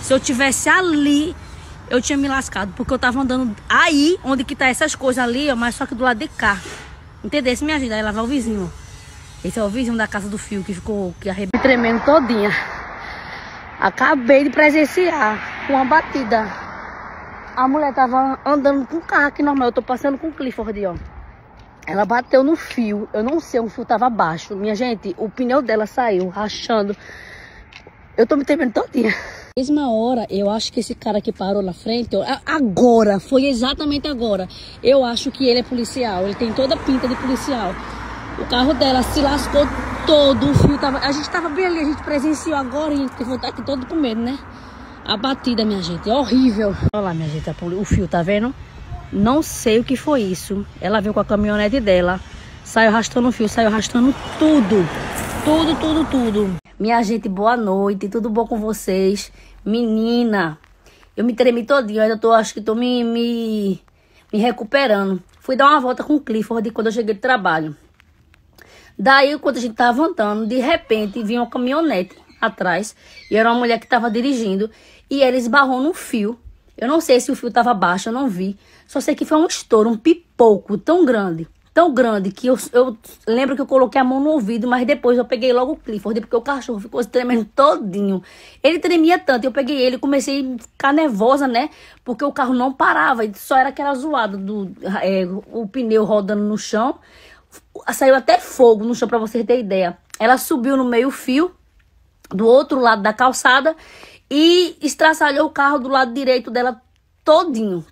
Se eu tivesse ali, eu tinha me lascado. Porque eu tava andando aí, onde que tá essas coisas ali, ó, mas só que do lado de cá. Entendeu? Se me ajuda, aí lá vai o vizinho, ó. Esse é o vizinho da casa do fio que ficou arrebentando, tremendo todinha. Acabei de presenciar uma batida. A mulher tava andando com o carro aqui normal. Eu tô passando com o Clifford, ó. Ela bateu no fio. Eu não sei, o fio tava baixo. Minha gente, o pneu dela saiu rachando. Eu tô me tremendo todinha. Mesma hora, eu acho que esse cara que parou na frente, ó, agora, foi exatamente agora. Eu acho que ele é policial. Ele tem toda a pinta de policial. O carro dela se lascou todo, o fio tava... A gente tava bem ali, a gente presenciou agora, a gente teve que estar aqui todo com medo, né? A batida, minha gente, é horrível. Olha lá, minha gente, o fio, tá vendo? Não sei o que foi isso. Ela veio com a caminhonete dela, saiu arrastando o fio, saiu arrastando tudo. Tudo. Minha gente, boa noite, tudo bom com vocês? Menina, eu me tremi todinho, ainda acho que tô me recuperando. Fui dar uma volta com o Clifford quando eu cheguei do trabalho. Daí, quando a gente tava andando, de repente, vinha uma caminhonete atrás. E era uma mulher que tava dirigindo. E ela esbarrou no fio. Eu não sei se o fio tava baixo, eu não vi. Só sei que foi um estouro, um pipoco tão grande. Tão grande, que eu lembro que eu coloquei a mão no ouvido. Mas depois eu peguei logo o Clifford, porque o cachorro ficou tremendo todinho. Ele tremia tanto, eu peguei ele e comecei a ficar nervosa, né? Porque o carro não parava, só era aquela zoada o pneu rodando no chão. Saiu até fogo no chão, pra vocês terem ideia. Ela subiu no meio fio, do outro lado da calçada, e estraçalhou o carro do lado direito dela todinho.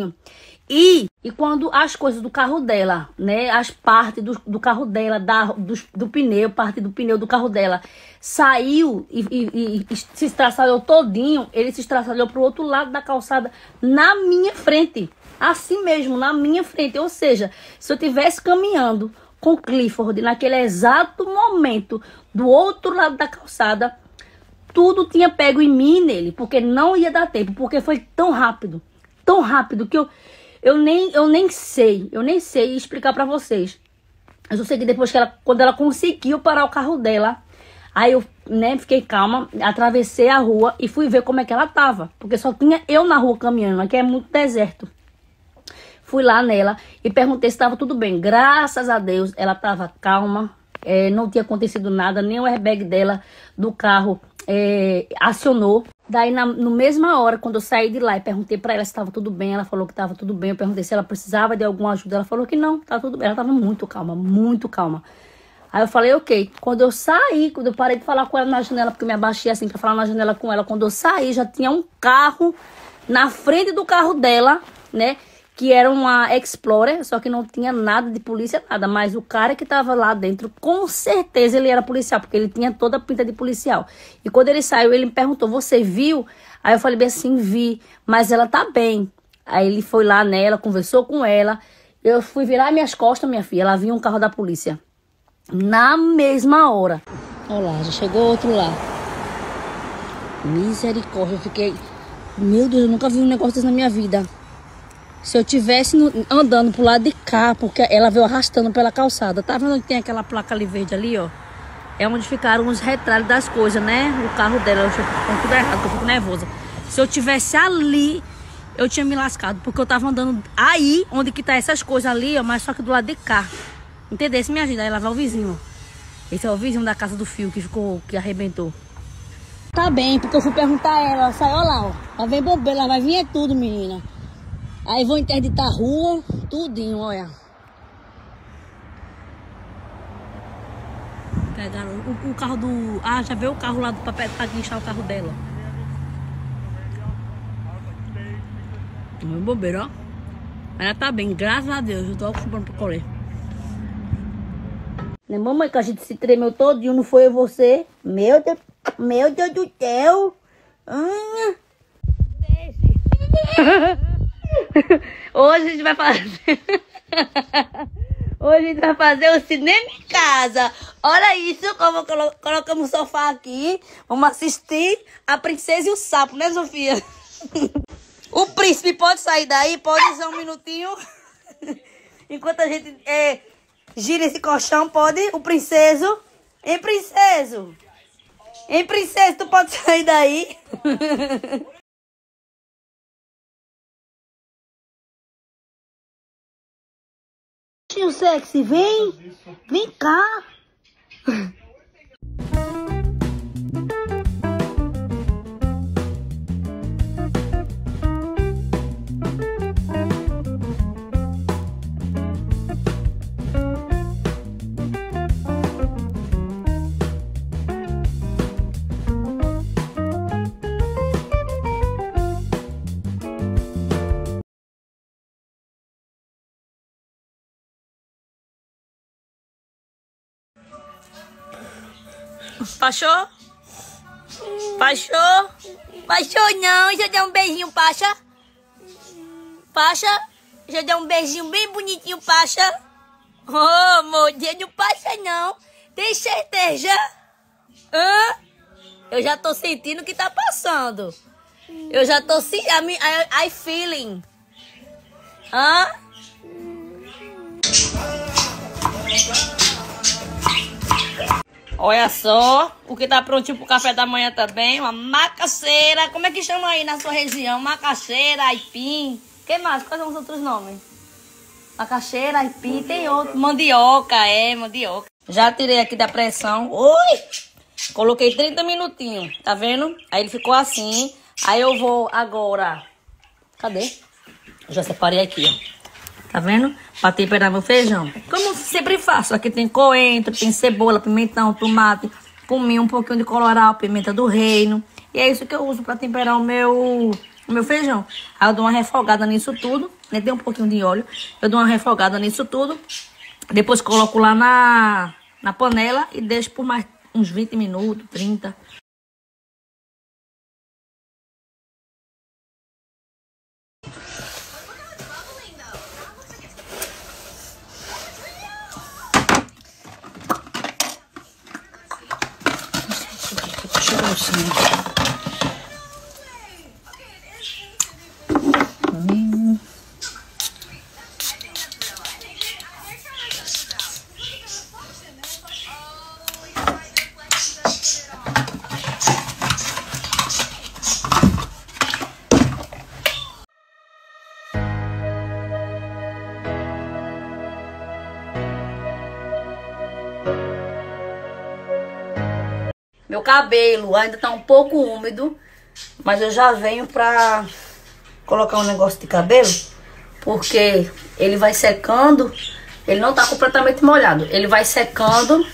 E quando as coisas do carro dela, né, as partes do carro dela, do pneu, parte do pneu do carro dela, saiu e se estraçalhou todinho, ele se estraçalhou pro outro lado da calçada, na minha frente. Assim mesmo, na minha frente. Ou seja, se eu estivesse caminhando com Clifford naquele exato momento, do outro lado da calçada, tudo tinha pego em mim e nele, porque não ia dar tempo, porque foi tão rápido que eu nem sei explicar pra vocês. Eu só sei que depois quando ela conseguiu parar o carro dela, aí eu, né, fiquei calma, atravessei a rua e fui ver como é que ela tava, porque só tinha eu na rua caminhando, aqui é muito deserto. Fui lá nela e perguntei se estava tudo bem. Graças a Deus, ela estava calma, não tinha acontecido nada, nem o airbag dela do carro acionou. Daí, no mesma hora, quando eu saí de lá e perguntei para ela se estava tudo bem, ela falou que estava tudo bem. Eu perguntei se ela precisava de alguma ajuda, ela falou que não, tá tudo bem. Ela estava muito calma. Aí eu falei, ok. Quando eu parei de falar com ela na janela, porque eu me abaixei assim para falar na janela com ela, quando eu saí, já tinha um carro na frente do carro dela, né? Que era uma Explorer, só que não tinha nada de polícia, nada. Mas o cara que tava lá dentro, com certeza ele era policial, porque ele tinha toda a pinta de policial. E quando ele saiu, ele me perguntou, você viu? Aí eu falei bem assim, vi, mas ela tá bem. Aí ele foi lá nela, conversou com ela. Eu fui virar minhas costas, minha filha, ela viu um carro da polícia. Na mesma hora. Olha lá, já chegou outro lá. Misericórdia, eu fiquei... Meu Deus, eu nunca vi um negócio desse na minha vida. Se eu tivesse andando pro lado de cá, porque ela veio arrastando pela calçada. Tá vendo onde tem aquela placa ali verde ali, ó? É onde ficaram os retalhos das coisas, né? O carro dela, eu fico tudo errado, porque eu fico nervosa. Se eu tivesse ali, eu tinha me lascado, porque eu tava andando aí, onde que tá essas coisas ali, ó, mas só que do lado de cá. Entendeu? Se me ajuda, aí lá vai o vizinho, ó. Esse é o vizinho da casa do fio que arrebentou. Tá bem, porque eu fui perguntar a ela, saiu lá, ó. Ela vem bobeira, ela vai vir é tudo, menina. Aí vou interditar a rua, tudinho, olha. Pegaram o carro do... Ah, já veio o carro lá do papel pra guinchar o carro dela. Não é bobeira, ó. Ela tá bem, graças a Deus. Eu tô acostumando pra colher. Né, mamãe, que a gente se tremeu todinho, não foi você? Meu Deus do céu. Hoje a gente vai fazer... Hoje a gente vai fazer o cinema em casa. Olha isso, como colocamos o sofá aqui. Vamos assistir A Princesa e o Sapo, né, Sofia? O príncipe pode sair daí? Pode usar um minutinho? Enquanto a gente gira esse colchão, pode? O princeso? Hein, princeso? Hein, princesa, tu pode sair daí? Tio sexy, vem. Vem cá. Pachou? Pachou? Pachou não, já deu um beijinho, Pacha? Pacha? Já deu um beijinho bem bonitinho, Pacha? Oh, modelo do Pacha não. Tem certeza? Hã? Eu já tô sentindo o que tá passando. Eu já tô sentindo, I feeling. Hã? Olha só, o que tá prontinho pro café da manhã também, uma macaxeira. Como é que chama aí na sua região? Macaxeira, aipim. Que mais? Quais são os outros nomes? Macaxeira, aipim, tem outro. Mandioca, mandioca. Já tirei aqui da pressão. Ui! Coloquei 30 minutinhos, tá vendo? Aí ele ficou assim. Aí eu vou agora... Cadê? Eu já separei aqui, ó. Tá vendo? Pra temperar meu feijão. Como sempre faço. Aqui tem coentro, tem cebola, pimentão, tomate, cominho, um pouquinho de colorau, pimenta do reino. E é isso que eu uso pra temperar o meu feijão. Aí eu dou uma refogada nisso tudo. Né? Tem um pouquinho de óleo. Eu dou uma refogada nisso tudo. Depois coloco lá na panela e deixo por mais uns 20 minutos, 30. Meu cabelo ainda tá um pouco úmido, mas eu já venho pra colocar um negócio de cabelo, porque ele vai secando, ele não tá completamente molhado, ele vai secando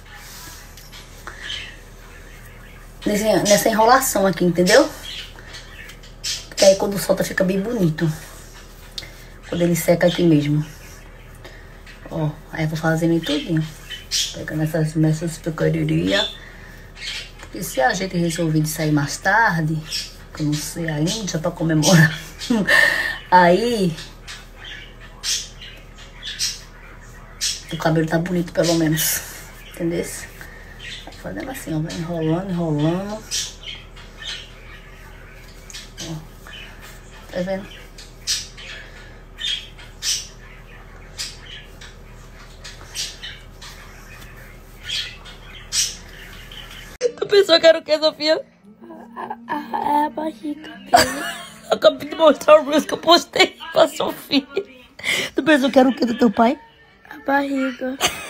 nessa enrolação aqui, entendeu? Porque aí quando solta fica bem bonito, quando ele seca aqui mesmo. Ó, aí eu vou fazendo em tudinho, pegando essas pequenininhas. E se a gente resolver de sair mais tarde, que eu não sei ainda, pra comemorar, aí o cabelo tá bonito pelo menos, entendeu? Fazendo assim, ó, vai enrolando, enrolando. Ó, tá vendo? A pessoa quer o que, Sofia? A barriga dele. Acabei de mostrar o Reels que eu postei pra Sofia. Tu pensou que era o que do teu pai? A barriga.